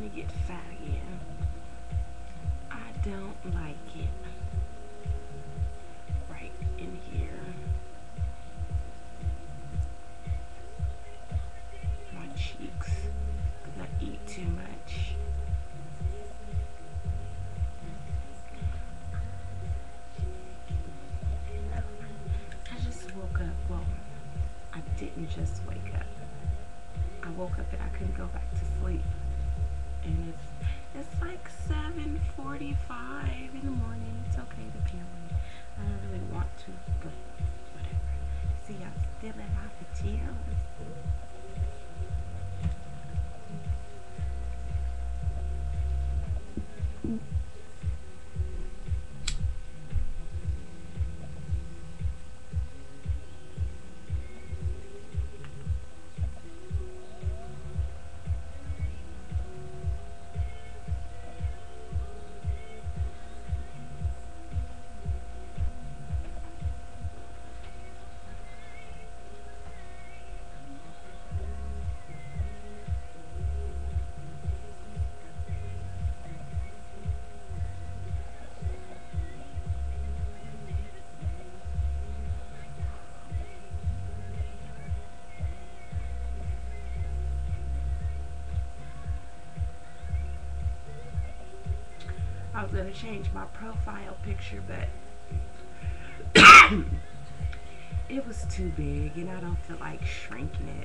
to get fat again. I don't like it. Right in here. My cheeks. Because I eat too much. I just woke up. Well, I didn't just wake up. I woke up and I couldn't go back to sleep. And it's like 7:45 in the morning. It's okay to peel me. I don't really want to, but whatever. See, I'm still in my pajamas. I was going to change my profile picture, but it was too big and I don't feel like shrinking it.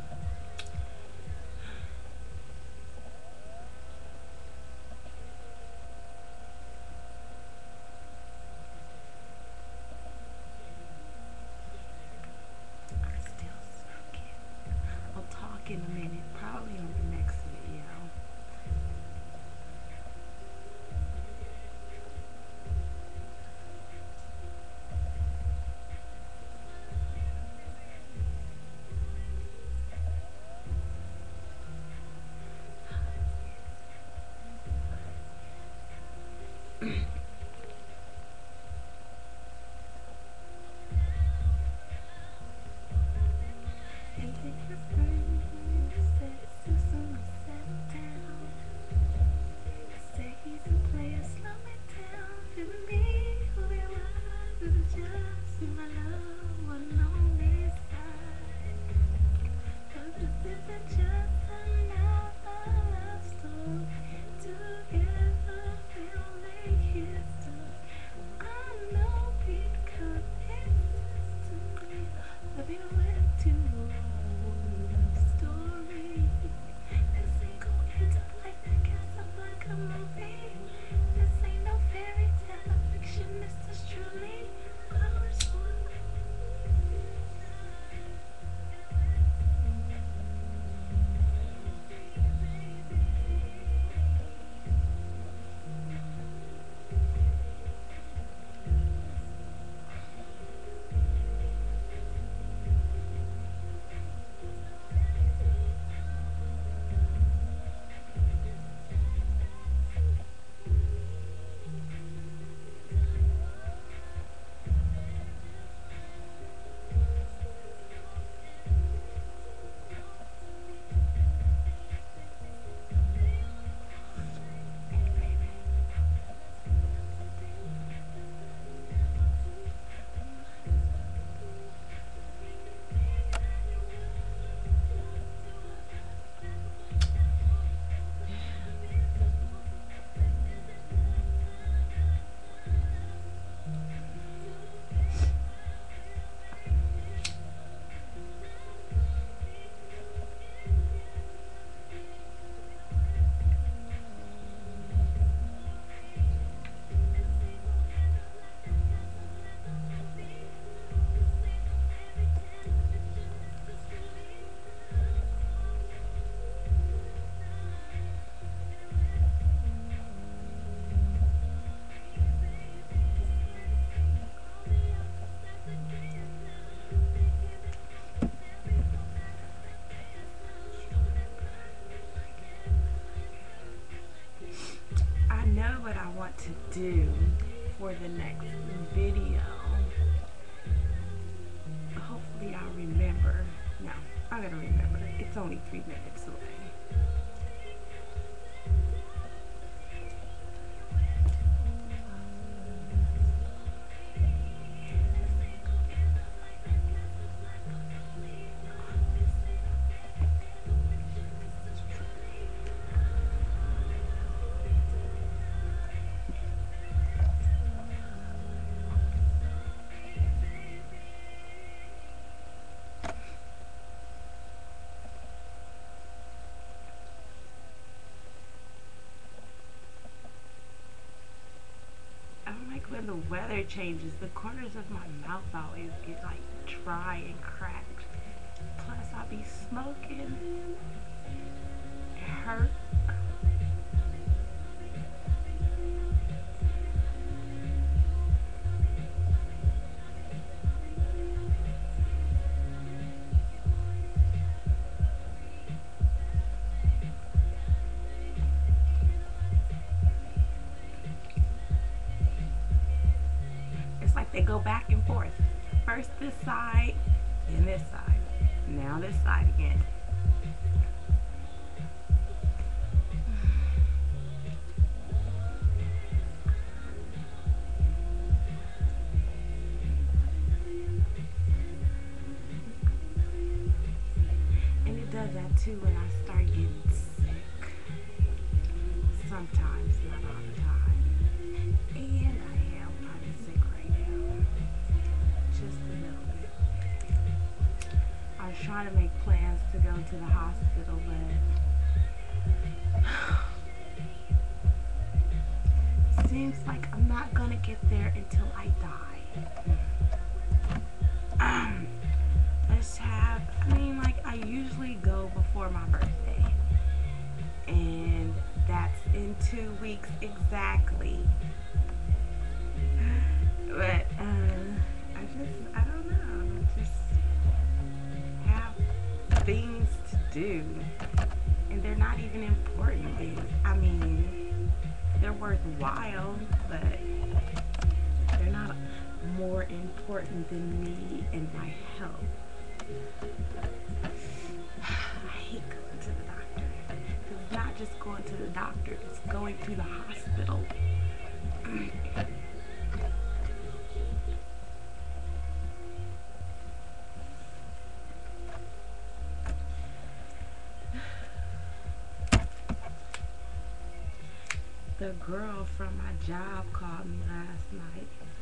I'm still smoking. I'll talk in a minute, probably on the next video. To do for the next video. Hopefully I'll remember. No, I'm gonna remember. It's only 3 minutes away. the weather changes, the corners of my mouth always get like dry and cracked. Plus, I be smoking. It hurt. It's like they go back and forth. First this side, then this side. Now this side again. And it does that too when I start getting sick. Sometimes, not all the time. And I am kind of sick right now. Just a little bit. I was trying to make plans to go to the hospital, but seems like I'm not gonna get there until I die. I usually go before my birthday, and that's in 2 weeks exactly. But I don't know, just have things to do, and they're not even important things. I mean, they're worthwhile, but they're not more important than me and my health. I hate going to the doctor. It's not just going to the doctor, it's going to the hospital. The girl from my job called me last night.